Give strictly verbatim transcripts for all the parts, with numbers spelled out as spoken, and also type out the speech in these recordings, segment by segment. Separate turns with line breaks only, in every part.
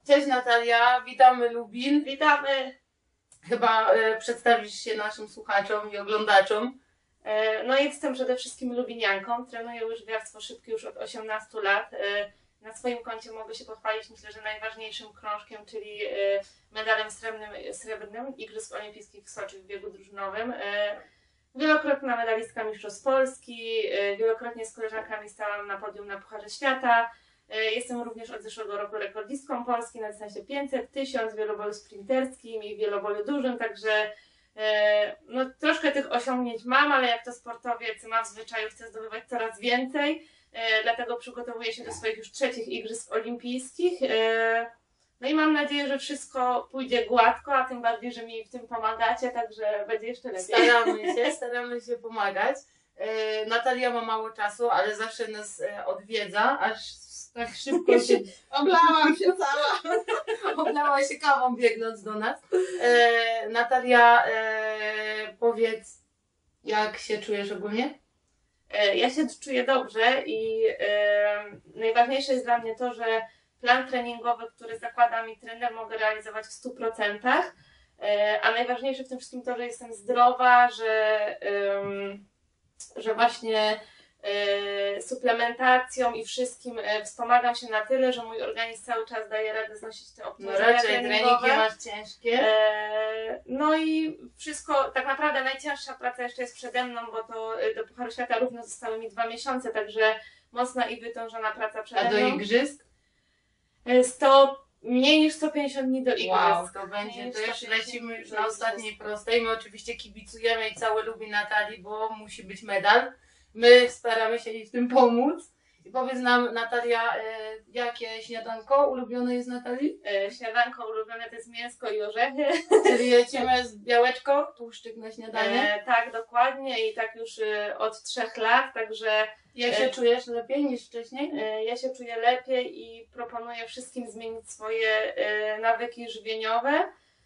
Cześć Natalia, witamy Lubin.
Witamy!
Chyba e, przedstawisz się naszym słuchaczom i oglądaczom.
E, no jestem przede wszystkim lubinianką, trenuję łyżwiarstwo szybkie już od osiemnastu lat. E, na swoim koncie mogę się pochwalić, myślę, że najważniejszym krążkiem, czyli e, medalem srebrnym, srebrnym Igrzysk Olimpijskich w Soczi w biegu drużynowym. E, wielokrotna medalistka Mistrzostw Polski, e, wielokrotnie z koleżankami stałam na podium na Pucharze Świata. Jestem również od zeszłego roku rekordistką Polski na dystansie pięćset, tysiąc, wieloboju sprinterskim i wieloboju dużym, także no, troszkę tych osiągnięć mam, ale jak to sportowiec mam w zwyczaju, chcę zdobywać coraz więcej, dlatego przygotowuję się do swoich już trzecich Igrzysk Olimpijskich. No i mam nadzieję, że wszystko pójdzie gładko, a tym bardziej, że mi w tym pomagacie, także będzie jeszcze lepiej.
Staramy się, staramy się pomagać. Natalia ma mało czasu, ale zawsze nas odwiedza, aż tak szybko się...
Oblałam się cała.
Oblała się kawą biegnąc do nas. E, Natalia, e, powiedz, jak się czujesz ogólnie?
E, ja się czuję dobrze i e, najważniejsze jest dla mnie to, że plan treningowy, który zakłada mi trener, mogę realizować w stu procentach. E, a najważniejsze w tym wszystkim to, że jestem zdrowa, że, e, że właśnie Yy, suplementacją i wszystkim yy, wspomagam się na tyle, że mój organizm cały czas daje radę znosić te obciążenia
no raczej
treningowe.
treningi masz ciężkie.
Yy, no i wszystko, tak naprawdę najcięższa praca jeszcze jest przede mną, bo to yy, do Pucharu Świata równo zostały mi dwa miesiące, także mocna i wytężona praca przede mną.
A do igrzysk?
Yy, sto, mniej niż sto pięćdziesiąt dni do igrzysk.
Wow, to będzie, to już lecimy już na ostatniej prostej. My oczywiście kibicujemy i cały lubi Natalii, bo musi być medal. My staramy się jej w tym pomóc. I powiedz nam, Natalia, e, jakie śniadanko ulubione jest Natalii?
E, śniadanko ulubione to jest mięsko i orzechy.
Czyli lecimy z białeczko, tłuszczyk na śniadanie?
E, tak, dokładnie i tak już e, od trzech lat, także...
Jak się e, czujesz lepiej niż wcześniej?
E, ja się czuję lepiej i proponuję wszystkim zmienić swoje e, nawyki żywieniowe,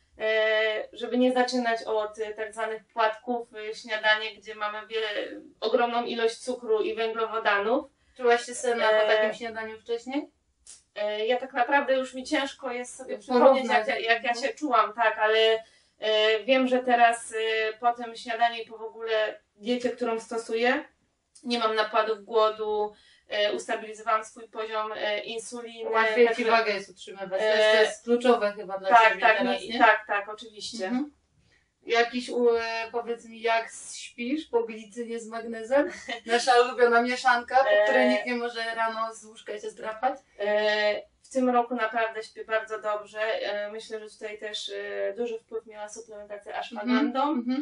żeby nie zaczynać od tak zwanych płatków śniadanie, gdzie mamy wiele, ogromną ilość cukru i węglowodanów.
Czułaś się senna po takim śniadaniu wcześniej?
Ja tak naprawdę już mi ciężko jest sobie przypomnieć, jak, jak ja się czułam, tak, ale wiem, że teraz po tym śniadaniu i po w ogóle diecie, którą stosuję, nie mam napładów głodu, ustabilizowałam swój poziom insuliny.
Łatwiej tak, Ci wagę jest utrzymywać, to jest, to jest kluczowe chyba dla
tak,
Ciebie
tak,
teraz,
mi,
nie?
Tak, tak, oczywiście. Mhm.
Jakiś, powiedz mi, jak śpisz po glicynie z magnezem? Nasza ulubiona mieszanka, po której nikt nie może rano z łóżka się zdrapać?
W tym roku naprawdę śpię bardzo dobrze. Myślę, że tutaj też duży wpływ miała suplementacja ashwagandą. Mm-hmm.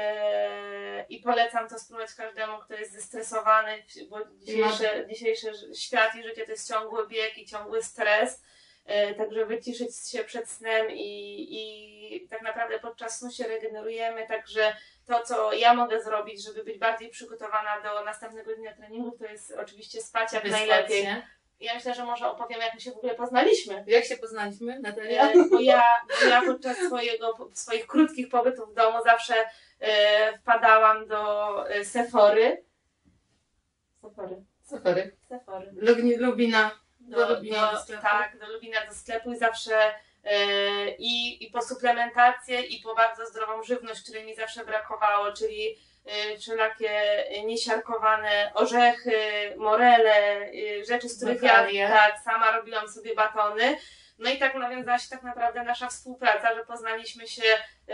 I polecam to spróbować każdemu, kto jest zestresowany, bo dzisiejszy, dzisiejszy świat i życie to jest ciągły bieg i ciągły stres, także wyciszyć się przed snem i, i tak naprawdę podczas snu się regenerujemy, także to, co ja mogę zrobić, żeby być bardziej przygotowana do następnego dnia treningów, to jest oczywiście spać jak Wyspać, najlepiej. Nie? Ja myślę, że może opowiem, jak my się w ogóle poznaliśmy.
Jak się poznaliśmy, Natalia?
Bo ja, bo ja podczas swojego, swoich krótkich pobytów w domu zawsze e, wpadałam do e, Sephory. Sephory.
Sephory.
Sephory.
Lubina.
Do, do, Lubina do sklepu. Tak, do Lubina do sklepu i zawsze e, i, i po suplementację i po bardzo zdrową żywność, której mi zawsze brakowało, czyli wszelakie niesiarkowane orzechy, morele, rzeczy, z których ja tak, sama robiłam sobie batony. No i tak nawiązała się tak naprawdę nasza współpraca, że poznaliśmy się,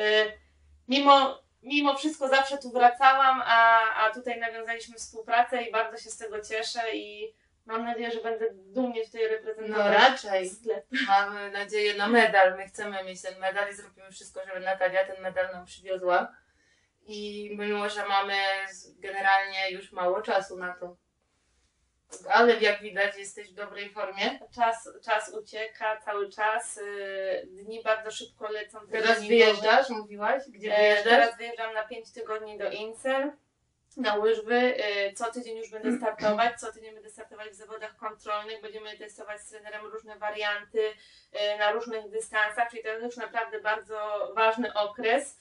mimo, mimo wszystko zawsze tu wracałam, a, a tutaj nawiązaliśmy współpracę i bardzo się z tego cieszę i mam nadzieję, że będę dumnie tutaj reprezentować.
No raczej. Sklep. Mamy nadzieję na medal. My chcemy mieć ten medal i zrobimy wszystko, żeby Natalia ten medal nam przywiozła. I mimo, że mamy generalnie już mało czasu na to. Ale jak widać, jesteś w dobrej formie.
Czas, czas ucieka cały czas. Dni bardzo szybko lecą.
Teraz wyjeżdżasz, mówiłaś? Gdzie wyjeżdżasz?
Teraz wyjeżdżam na pięć tygodni do Incel, na łyżwy. Co tydzień już będę startować. Co tydzień będę startować w zawodach kontrolnych. Będziemy testować z trenerem różne warianty na różnych dystansach. Czyli to jest już naprawdę bardzo ważny okres.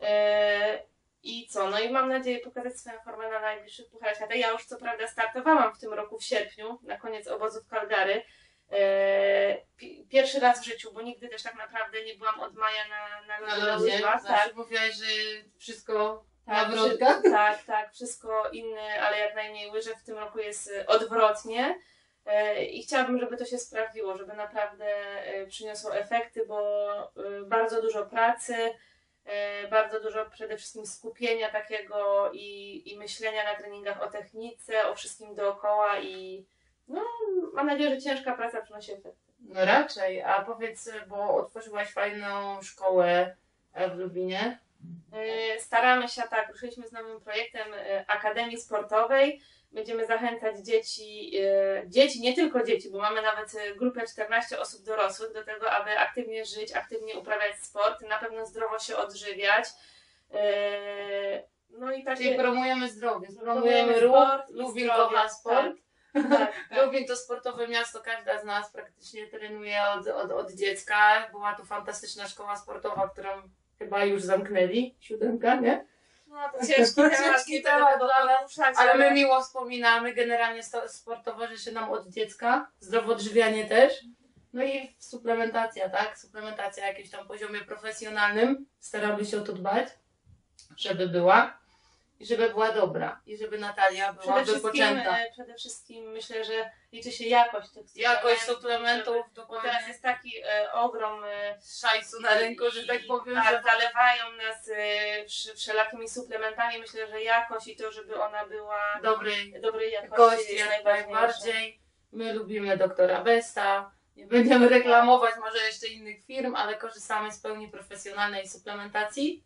I co? No i mam nadzieję pokazać swoją formę na najbliższych Pucharach Świata. Ja już co prawda startowałam w tym roku w sierpniu, na koniec obozu w Calgary, Pi- Pierwszy raz w życiu, bo nigdy też tak naprawdę nie byłam od maja na, na,
Na
na
lodzie,
łyżwach,
zawsze
tak.
mówiłaś, że wszystko na
Tak,
wrotkach.
wszy- tak, tak, wszystko inne, ale jak najmniej łyżew. W tym roku jest y, odwrotnie. E, I chciałabym, żeby to się sprawdziło, żeby naprawdę e, przyniosło efekty, bo e, bardzo dużo pracy, e, bardzo dużo przede wszystkim skupienia takiego i, i myślenia na treningach o technice, o wszystkim dookoła i no, mam nadzieję, że ciężka praca przynosi efekty.
No raczej, a powiedz, bo otworzyłaś fajną szkołę w Lubinie.
E, Staramy się, tak, ruszyliśmy z nowym projektem e, Akademii Sportowej. Będziemy zachęcać dzieci, e, dzieci, nie tylko dzieci, bo mamy nawet e, grupę czternaście osób dorosłych do tego, aby aktywnie żyć, aktywnie uprawiać sport, na pewno zdrowo się odżywiać. E, No i takie...
Czyli promujemy zdrowie,
Promujemy
promujemy ruch,
sport i
Lubin
zdrowie,
kocha sport.
Tak, tak.
Lubin to sportowe miasto, każda z nas praktycznie trenuje od, od, od dziecka. Była tu fantastyczna szkoła sportowa, którą chyba już zamknęli, siódemka, nie?
No to ciężki temat,
Ciężki
nie
temat
będę
dla
tego
nas,
poruszać,
Ale my miło wspominamy, generalnie sto- sport towarzyszy nam od dziecka, zdrowe odżywianie też. No i suplementacja, tak? Suplementacja na jakimś tam poziomie profesjonalnym. Staramy się o to dbać, żeby była i żeby była dobra. I żeby Natalia była
Przede wszystkim,
wypoczęta.
e, przede wszystkim myślę, że liczy się jakość tych
Jakość
żeby-
suplementów,
Bo teraz
dokładnie.
jest taki e, ogrom e,
Szajsu na rynku, że tak powiem,
tak,
że
zalewają nas e, wsz- wszelakimi suplementami. Myślę, że jakość i to, żeby ona była
dobrej
dobrej jakości,
jakości
jest
jak
najważniejsze.
najbardziej. My lubimy doktora Besta. Nie będziemy reklamować może jeszcze innych firm, ale korzystamy z pełni profesjonalnej suplementacji.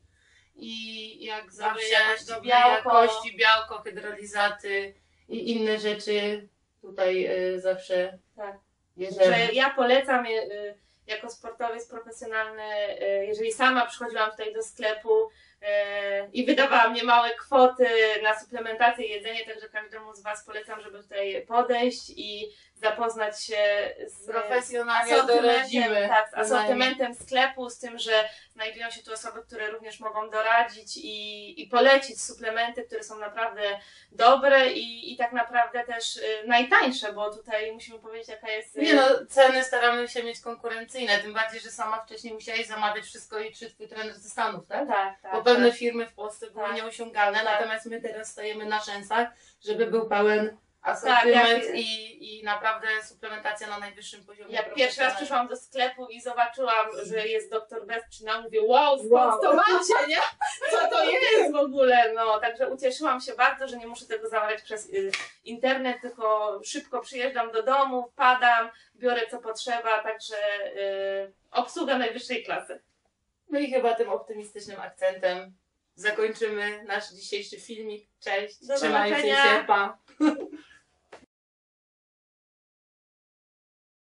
I jak zawsze
jakości
dobrej
białko.
jakości, białko, hydrolizaty i inne rzeczy tutaj y, zawsze
Tak.
bierzemy.
Że ja polecam je, y, jako sportowiec profesjonalny, y, jeżeli sama przychodziłam tutaj do sklepu y, i wydawałam niemałe kwoty na suplementację i jedzenie, także każdemu z Was polecam, żeby tutaj podejść i zapoznać się z
Profesjonalnie
asortymentem,
doradzimy.
tak, z asortymentem sklepu, z tym, że znajdują się tu osoby, które również mogą doradzić i, i polecić suplementy, które są naprawdę dobre i, i tak naprawdę też y, najtańsze, bo tutaj musimy powiedzieć, jaka jest... y,
Nie no, ceny staramy się mieć konkurencyjne, tym bardziej, że sama wcześniej musiałaś zamawiać wszystko i czy twój trener ze Stanów, tak?
Tak, tak.
Bo pewne
tak.
firmy w Polsce były
Tak.
nieosiągalne,
Tak.
natomiast my teraz stajemy na szensach, żeby był pełen
Tak,
asortyment
jak-
i, i naprawdę suplementacja na najwyższym poziomie.
Jak pierwszy raz
profesjonalnym.
przyszłam do sklepu i zobaczyłam, że jest doktor Bezprzyna, mówię, wow, skąd
Wow.
to macie, nie? Co to jest w ogóle? No, także ucieszyłam się bardzo, że nie muszę tego zamawiać przez y, internet, tylko szybko przyjeżdżam do domu, wpadam, biorę co potrzeba, także y, obsługa najwyższej klasy.
No i chyba tym optymistycznym akcentem zakończymy nasz dzisiejszy filmik. Cześć,
Do
trzymajcie
zobaczenia.
się, pa!